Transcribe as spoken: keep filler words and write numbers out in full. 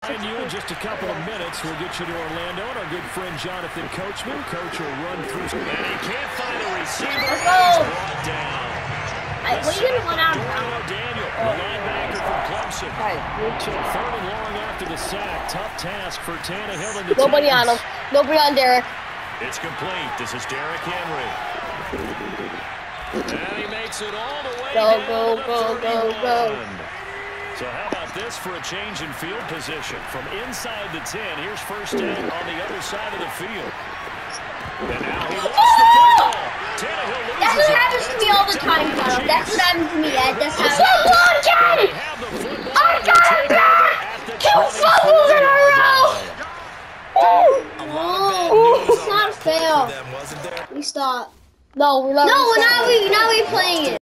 And you in just a couple of minutes, we'll get you to Orlando and our good friend Jonathan Coachman. Coach will run through. And he can't find a receiver. Let's go. Brought down. I, what are you gonna run out of? Daniel, the linebacker from Clemson. Right. So third and long after the sack. Tough task for Tannehill and the Nobody Titans. on him. Nobody on Derek. It's complete. This is Derrick Henry. And he makes it all the way Go, down go, to the go, go, go. So how about this for a change in field position? From inside the ten, here's first down on the other side of the field. And now he lost the football. Tannehill loses That's what it. happens to me all the time, Kyle. That's what happens to me, Ed. That's how They it have the football. I They got take it over back! at the Two fumbles in a row! Oh, it's not fair. We stop. No, we're not. No, we're not. We now we playing it.